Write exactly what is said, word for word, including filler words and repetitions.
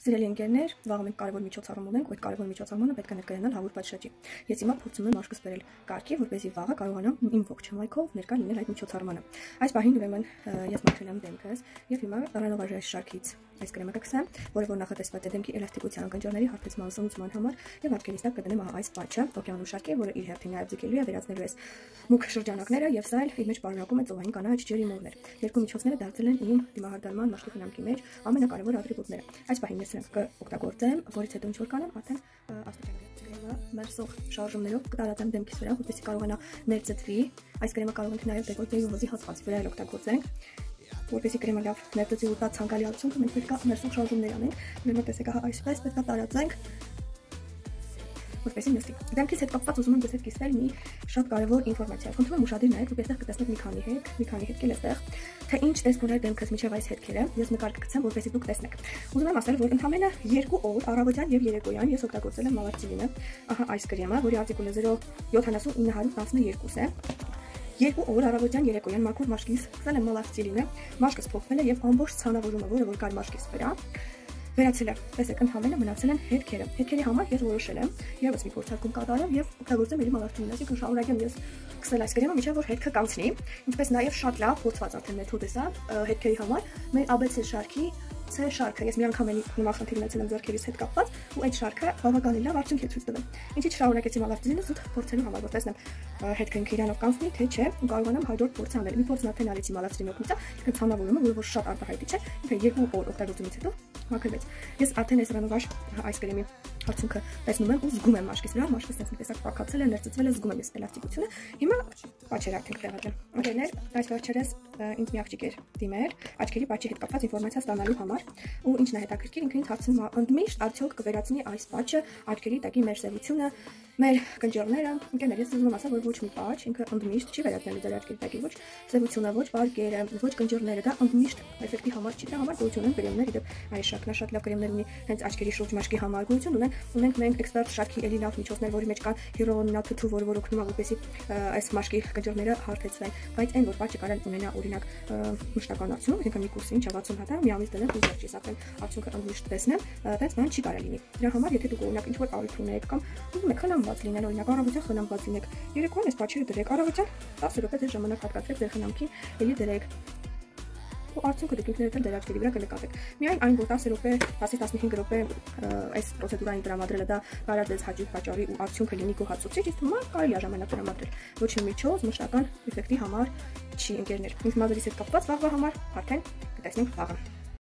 Սիրելի ընկերներ, վաղը մենք կարևոր միջոցառում ունենք, այդ կարևոր միջոցառումը պետք է ներկայանալ Հավուր պատշաճի։ Ես հիմա փորձում եմ մաշկս բերել կարգի, որպեսզի վաղը կարողանամ իմ ողջ հմայքով ներկա լինել այդ միջոցառմանը։ Այս պահին ուրեմն ես մաքրել եմ դեմքս եւ հիմա Ranova շարքից այս կրեմը կգցեմ, որը որ նախատեսված է դեմքի էլաստիկության, կնճռների հարթեցման, սնուցման համար եւ աչքերից տակ կդնեմ այս պաչը, օկեանու շարքի, որը իր հերթին նաեւ ձգելու է վերացնելու այս մուգ շրջանակները եւ սա էլ իր մեջ պարունակում է ծովային կանաչ ջրի մորներ։ Երկու միջոցները դարձել են իմ դիմահարդարման մաշկի խնամքի մեջ ամենակարևոր ատրիբուտները։ Այս պահին ես նրանք կօգտագործեմ, որից հետո ինչ որ կանեմ, արդեն աստիճանաբար մերսող շարժումներով կտարածեմ դեմքիս վրա, որպեսզի կարողանա ներծծվի։ Այս կրեմը կարող ենք նաեւ դեկոլտեի ու հոզի հատվածի վրա օգտագործենք, որպեսզի կրեմը լավ ներծծի ու տա ցանկալի արդյունքը, մենք պետք է մերսող շարժումներ անենք։ Ուրեմն տեսեք, ահա այսպես պետք է տարածենք, որպեսզի նստի։ Դեմքից հետ կապված ուզում եմ ձեզ հետ կիսվել մի շատ կարևոր ինֆորմացիա։ Խնդրում եմ ուշադիր նայեք, որպեսզի այստեղ կտեսնեք մի քանի հետ, մի քանի հետք էլ այստեղ, թե ինչ տեսք ուներ դեմքս միջև այս հետքերը։ Ես նկար կգցեմ, որպեսզի դուք տեսնեք։ Ուզում եմ ասել, որ ընդամենը երկու օր առավոտյան եւ երեկոյան ես օգտագործել եմ Մալարցիլինը։ Ահա այս կրեմը, որի արտիկուլը զրո յոթանասուն ինը հարյուր տասներկու է։ Երկու օր առավոտյան երեկոյան մաքուր մաշկից գցել եմ Մալարցիլինը, մաշկս փոխվել է եւ ամբողջ ցանավորումը, որը որ կար մաշկից վրա, վերացել է։ Տեսեք, ընդհանրապես մնացել են հետքերը։ Հետքերի համար ես որոշել եմ եւս մի փորձարկում կատարեմ եւ օգտագործեմ ելի Մալարցիլինը, այսինքն շարունակեմ ես գցել այս կրեմը մինչեւ որ հետքը կանցնի։ Ինչպես նաեւ շատ լավ փորձված արդեն մեթոդ է սա հետքերի համար։ Մեր A B C շարքի C շարքը ես մի անգամ էլի նման խնդիր ունեցել եմ ձեռքերից հետ կապված ու այդ շարքը բավականին լավ արդյունք է ցույց տվել։ Ինչի՞ շարունակեցի Մալարցիլինը զուտ փորձելու համար, որ տեսնեմ հետքը ինքը իրանով կանցնի թե չէ ու կարողանամ հաջորդ փորձ անել։ Մի փորձն արդեն արեցի Մալարցիլինի օգնությամբ, ինքը ցանավորումը, որը որ շատ արտահայտիչ է, ինքը երկու օր օգտագործումից հետո մաքրվեց։ Ես արդեն այս Ranova այս կրեմի արդյունքը տեսնում եմ ու զգում եմ մաշկից վրա, մաշկը sense մի տեսակ փակացել է, ներծծվել է, զգում եմ ես էլաստիկությունը։ Հիմա պատճեր արդեն տեղադրեմ։ Ընկերներ, այս վերջերս ինձ մի աղջիկ էր դիմել աչքերի պատճի հետ կապված ինֆորմացիա ստանալու համար ու ինչն է հետաքրքիր, ինքը ինձ հարցնում է ընդմիշտ արդյոք կվերացնի այս պատճը աչքերի տակի մեր սևությունը, մեր կնճիռները։ Ընկերներ, ես ուզում եմ ասել, որ ոչ մի պատճ ինքը ընդմիշտ չի վերացնելու ձեր աչքերի տակի ոչ սևությունը, ոչ պարկերը, ոչ կնճիռները, դա ընդմիշտ էֆեկտի համար չի, դա համար գոյություն ունեն կրեմներ, իդեպ այս շարքն շատ լավ կրեմներ ունի հենց աչքերի շուրջ մաշկի համար գոյություն ունեն, ունենք մենք էքսպերտ շարքի էլի լավ միջոցներ, որի մեջ կան հիալուրոնաթթու, որը որ օգնում է որպեսզի այս մաշկի կնճիռները հարթեցվեն, բայց այն որ պատճը կարան ունենա օրինակ մշտական արդյունք, այսինքն մի կուրսին չվաթսուն հատ մի ամիս դնեմ ու վերջի սակայն արդյունքը ընդմիշտ տեսնեմ, բայց բան չի կարա լինի։ Դրա համար եթե դուք օրինակ ինչ որ առիթ ունեք կամ ուզում եք խնամված լինել, օրինակ առավոտյան խնամված լինեք, երեկոյան այս պատճերը դրեք, առավոտյան տասը րոպե ձեր ժամանակ հատկացրեք ձեր խնամքին, էլի դրեք ու արդյունքը դուք ինքներդ էլ դեր աչքերի վրա կնկատեք։ Միայն այն որ տասը րոպե, տասից տասնհինգ րոպե այս պրոցեդուրային տրամադրելը դա կարա ձեզ հաճույք պատճառի ու արդյունքը լինի գոհացուցիչ, իսկ հիմա կարելի է ժամանակ տրամադրել։ Ոչ մի միջոց մշտական էֆեկտի համար չի, ընկերներ։ Ինձ մազերիս հետ կապված վաղվա համար արդեն կտեսնենք վաղը։